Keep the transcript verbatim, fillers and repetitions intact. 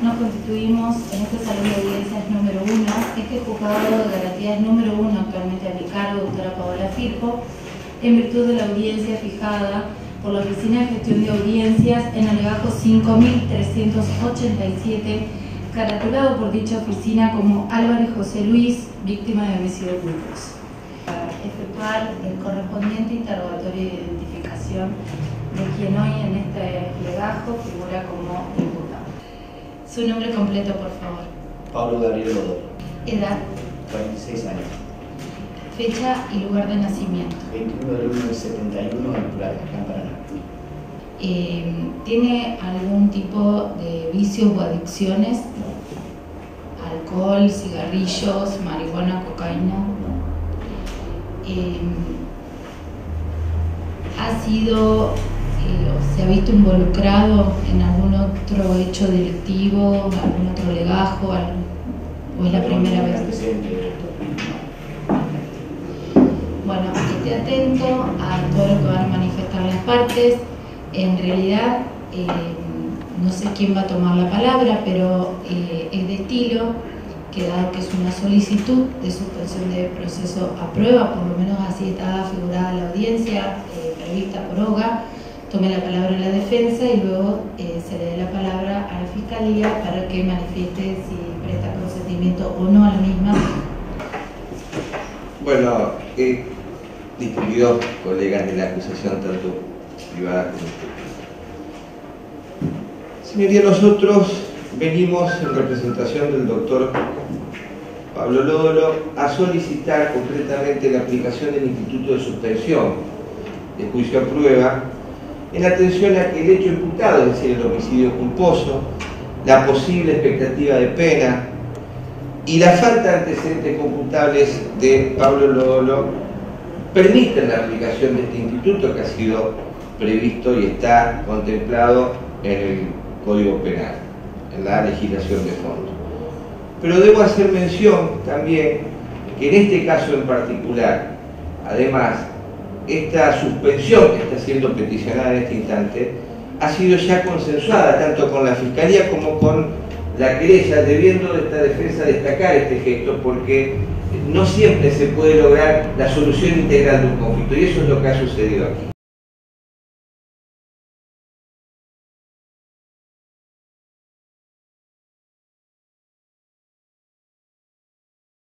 nos constituimos en este salón de audiencias número uno. Este juzgado de garantía es número uno actualmente a mi cargo, doctora Paola Firpo, en virtud de la audiencia fijada por la Oficina de Gestión de Audiencias en el legajo cinco mil trescientos ochenta y siete, caratulado por dicha oficina como Álvarez José Luis, víctima de homicidio culposo, para efectuar el correspondiente interrogatorio de identificación de quien hoy en este legajo figura como imputado. Su nombre completo, por favor. Pablo Gabriel Godoy. Edad. cuarenta y seis años. Fecha y lugar de nacimiento. veintiuno de junio del setenta y uno en Playa, acá en Paraná. Eh, ¿Tiene algún tipo de vicios o adicciones? No. Alcohol, cigarrillos, marihuana, cocaína. Eh, ¿Ha sido eh, o se ha visto involucrado en algún otro hecho delictivo, algún otro legajo, algún, o es la primera vez? Bueno, esté atento a todo lo que van a manifestar las partes. En realidad, eh, no sé quién va a tomar la palabra, pero eh, es de estilo que, dado que es una solicitud de suspensión de proceso a prueba, por lo menos así está figurada la audiencia eh, prevista por O G A, tome la palabra la defensa y luego eh, se le dé la palabra a la Fiscalía para que manifieste si presta consentimiento o no a la misma. Bueno, eh, distinguidos colegas de la acusación, tanto privada como pública. Señoría, nosotros venimos en representación del doctor Pablo Lodolo a solicitar concretamente la aplicación del instituto de suspensión de juicio a prueba en atención a que el hecho imputado, es decir, el homicidio culposo, la posible expectativa de pena y la falta de antecedentes computables de Pablo Lodolo permiten la aplicación de este instituto que ha sido previsto y está contemplado en el Código Penal, en la legislación de fondo. Pero debo hacer mención también que en este caso en particular, además, esta suspensión que está siendo peticionada en este instante ha sido ya consensuada tanto con la Fiscalía como con la querella, debiendo esta defensa destacar este gesto porque no siempre se puede lograr la solución integral de un conflicto y eso es lo que ha sucedido aquí.